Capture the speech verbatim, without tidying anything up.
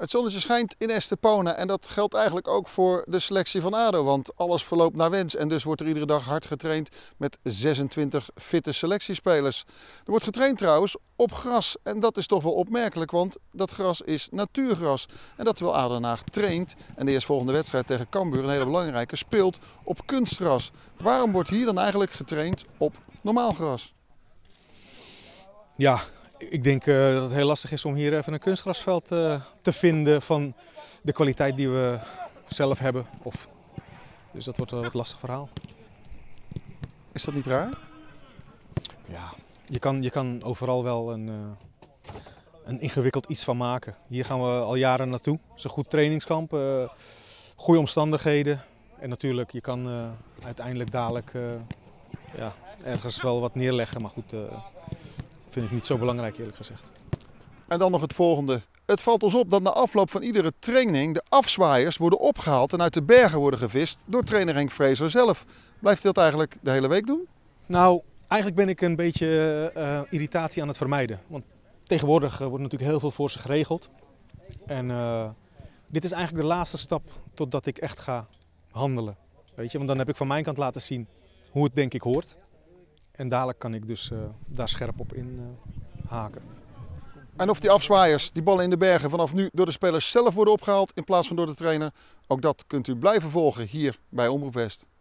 Het zonnetje schijnt in Estepona en dat geldt eigenlijk ook voor de selectie van A D O. Want alles verloopt naar wens en dus wordt er iedere dag hard getraind met zesentwintig fitte selectiespelers. Er wordt getraind trouwens op gras en dat is toch wel opmerkelijk, want dat gras is natuurgras. En dat terwijl A D O Den Haag traint en de eerstvolgende wedstrijd tegen Cambuur, een hele belangrijke, speelt op kunstgras. Waarom wordt hier dan eigenlijk getraind op normaal gras? Ja, ik denk uh, dat het heel lastig is om hier even een kunstgrasveld uh, te vinden van de kwaliteit die we zelf hebben. Of, dus dat wordt een wat lastig verhaal. Is dat niet raar? Ja, je kan, je kan overal wel een, uh, een ingewikkeld iets van maken. Hier gaan we al jaren naartoe. Het is een goed trainingskamp, uh, goede omstandigheden. En natuurlijk, je kan uh, uiteindelijk dadelijk uh, ja, ergens wel wat neerleggen, maar goed... Uh, vind ik niet zo belangrijk, eerlijk gezegd. En dan nog het volgende. Het valt ons op dat na afloop van iedere training de afzwaaiers worden opgehaald en uit de bergen worden gevist door trainer Henk Vrezer zelf. Blijft hij dat eigenlijk de hele week doen? Nou, eigenlijk ben ik een beetje uh, irritatie aan het vermijden. Want tegenwoordig uh, wordt natuurlijk heel veel voor ze geregeld. En uh, dit is eigenlijk de laatste stap totdat ik echt ga handelen. Weet je? Want dan heb ik van mijn kant laten zien hoe het denk ik hoort. En dadelijk kan ik dus uh, daar scherp op in uh, haken. En of die afzwaaiers, die ballen in de bergen, vanaf nu door de spelers zelf worden opgehaald in plaats van door de trainer, ook dat kunt u blijven volgen hier bij Omroep West.